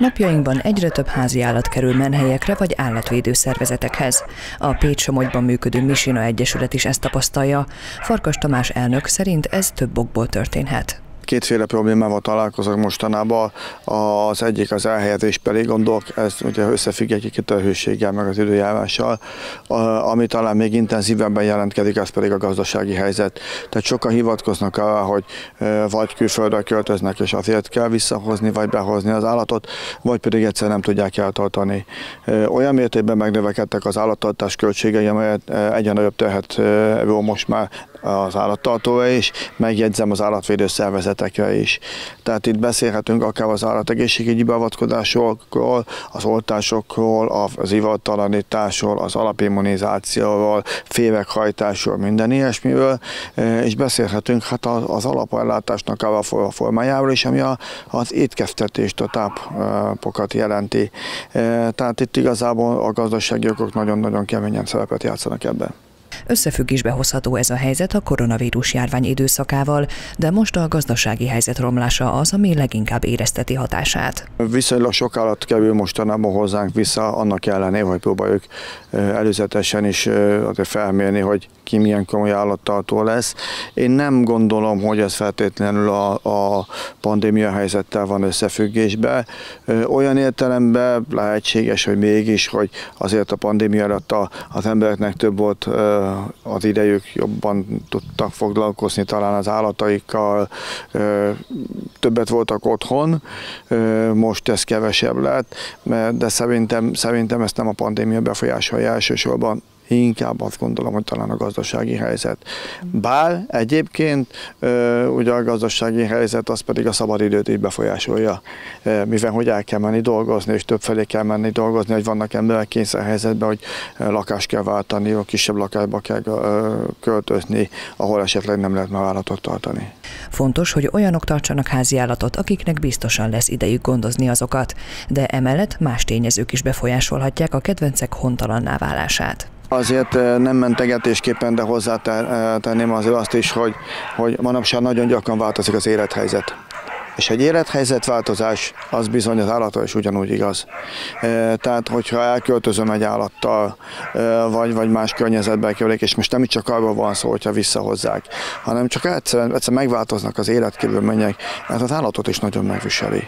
Napjainkban egyre több háziállat kerül menhelyekre vagy állatvédő szervezetekhez. A Pécs-Somogyban működő Misina Egyesület is ezt tapasztalja. Farkas Tamás elnök szerint ez több okból történhet. Kétféle problémával találkozok mostanában. Az egyik az elhelyezésbeli gondok, ez ugye összefügg egy a hőséggel, meg az időjárással. Ami talán még intenzívebben jelentkezik, az pedig a gazdasági helyzet. Tehát sokan hivatkoznak arra, hogy vagy külföldre költöznek, és azért kell visszahozni, vagy behozni az állatot, vagy pedig egyszer nem tudják eltartani. Olyan mértékben megnövekedtek az állattartás költségei, amelyet egyre nagyobb terhet ró most már az állattartóra is, megjegyzem az állatvédő szervezetekre is. Tehát itt beszélhetünk akár az állategészségügyi beavatkozásokról, az oltásokról, az ivartalanításról, az alapimmunizációról, féreghajtásról, minden ilyesmiről, és beszélhetünk hát az alapellátásnak a formájáról is, ami az étkeztetést, a tápokat jelenti. Tehát itt igazából a gazdasági okok nagyon-nagyon keményen szerepet játszanak ebben. Összefüggésbe hozható ez a helyzet a koronavírus járvány időszakával, de most a gazdasági helyzet romlása az, ami leginkább érezteti hatását. Viszonylag sok állat kerül mostanában hozzánk vissza, annak ellenére, hogy próbáljuk előzetesen is felmérni, hogy ki milyen komoly állattartó lesz. Én nem gondolom, hogy ez feltétlenül a pandémia helyzettel van összefüggésben. Olyan értelemben lehetséges, hogy mégis, hogy azért a pandémia alatt az embereknek több volt az idejük, jobban tudtak foglalkozni talán az állataikkal, többet voltak otthon, most ez kevesebb lett, de szerintem ezt nem a pandémia befolyásolja elsősorban, inkább azt gondolom, hogy talán a gazdasági helyzet. Bár egyébként ugye a gazdasági helyzet az pedig a szabadidőt is befolyásolja, mivel hogy el kell menni dolgozni, és többfelé kell menni dolgozni, hogy vannak emberek kényszerhelyzetben, hogy lakást kell váltani, kisebb lakásba kell költözni, ahol esetleg nem lehet már állatot tartani. Fontos, hogy olyanok tartsanak háziállatot, akiknek biztosan lesz idejük gondozni azokat, de emellett más tényezők is befolyásolhatják a kedvencek hontalanná válását. Azért nem mentegetésképpen, de hozzátenném azért azt is, hogy manapság nagyon gyakran változik az élethelyzet. És egy élethelyzetváltozás, az bizony az állatra is ugyanúgy igaz. Tehát, hogyha elköltözöm egy állattal, vagy más környezetbe kerülik, és most nem csak arról van szó, hogyha visszahozzák, hanem csak egyszer megváltoznak az életkörülmények, mert az állatot is nagyon megviseli.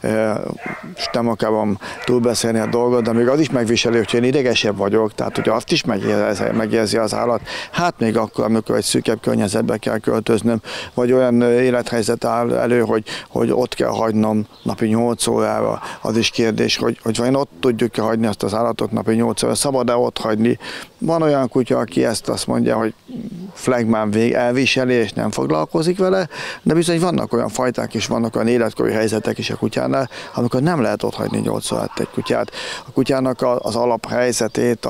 És nem akarom túlbeszélni a dolgot, de még az is megviseli, hogyha én idegesebb vagyok, tehát hogy azt is megérzi az állat, hát még akkor, amikor egy szűkebb környezetbe kell költöznöm, vagy olyan élethelyzet áll elő, hogy ott kell hagynom napi 8 órára, az is kérdés, hogy vajon ott tudjuk-e hagyni azt az állatot napi 8 óra, szabad-e ott hagyni. Van olyan kutya, aki ezt azt mondja, hogy flegmán elviseli és nem foglalkozik vele, de bizony vannak olyan fajták és vannak olyan életkori helyzetek is a kutyánál, amikor nem lehet ott hagyni 8 órát egy kutyát. A kutyának az alaphelyzetét,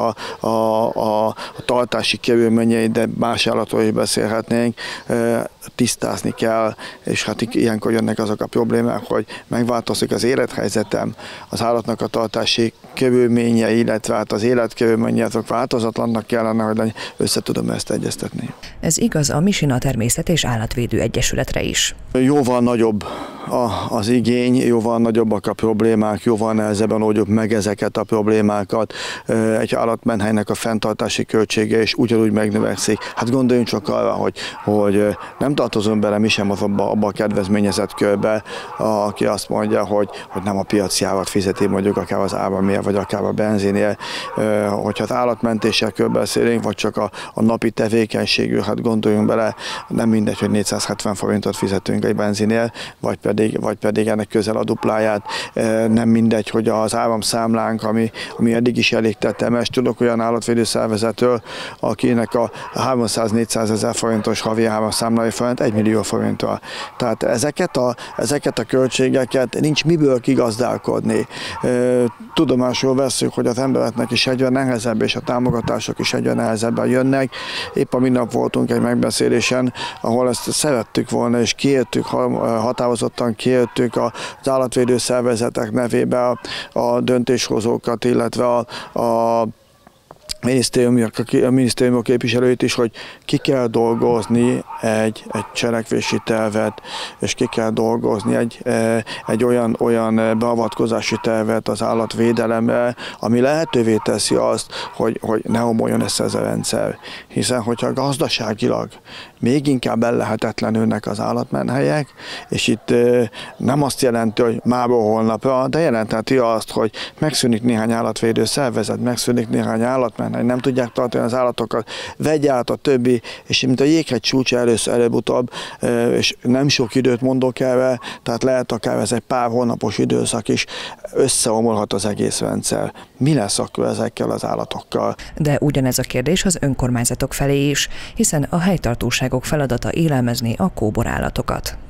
a tartási körülményeit, de más állatról is beszélhetnénk, tisztázni kell, és hát ilyenkor jönnek azok a problémák, hogy megváltozik az élethelyzetem, az állatnak a tartási körülményei, illetve hát az életkörülményei azok változatlannak kellene, hogy össze tudom ezt egyeztetni. Ez igaz a Misina Természet- és Állatvédő Egyesületre is. Jóval nagyobb az igény, jóval nagyobbak a problémák, jóval nehezebben oldjuk meg ezeket a problémákat. Egy állatmenhelynek a fenntartási költsége is ugyanúgy megnövekszik. Hát gondoljunk csak arra, hogy nem tartozom bele mi sem abba a kedvezményezett körbe, aki azt mondja, hogy nem a piaci árat fizeti mondjuk akár az áramért, vagy akár a benzinért. Hogyha az állatmentésekről beszélünk, vagy csak a napi tevékenységű, hát gondoljunk bele, nem mindegy, hogy 470 forintot fizetünk egy benzinért, vagy pedig ennek közel a dupláját. Nem mindegy, hogy az áramszámlánk, ami eddig is elég tetemes, tudok olyan állatvédő szervezetről, akinek a 300-400 ezer forintos havi áramszámlai fölött 1 millió forinttal. Tehát ezeket a költségeket nincs miből kigazdálkodni. Tudomásul vesszük, hogy az embereknek is egyre nehezebb, és a támogatások is egyre nehezebben jönnek. Épp a minap voltunk egy megbeszélésen, ahol ezt szerettük volna, és kértük, határozottan kértük az állatvédő szervezetek nevébe a döntéshozókat, illetve minisztériumok képviselőit is, hogy ki kell dolgozni egy cselekvési tervet, és ki kell dolgozni egy olyan beavatkozási tervet az állatvédelemre, ami lehetővé teszi azt, hogy ne omoljon össze ez a rendszer. Hiszen, hogyha gazdaságilag még inkább ellehetetlenülnek az állatmenhelyek, és itt nem azt jelenti, hogy máról holnapra, de jelentheti azt, hogy megszűnik néhány állatvédő szervezet, megszűnik néhány állatmenhely, nem tudják tartani az állatokat, vegye át a többi, és mint a jéghegy csúcs előbb-utóbb, és nem sok időt mondok erre, tehát lehet akár ez egy pár hónapos időszak is, összeomolhat az egész rendszer. Mi lesz akkor ezekkel az állatokkal? De ugyanez a kérdés az önkormányzatok felé is, hiszen a helytartóságok feladata élelmezni a kóborállatokat.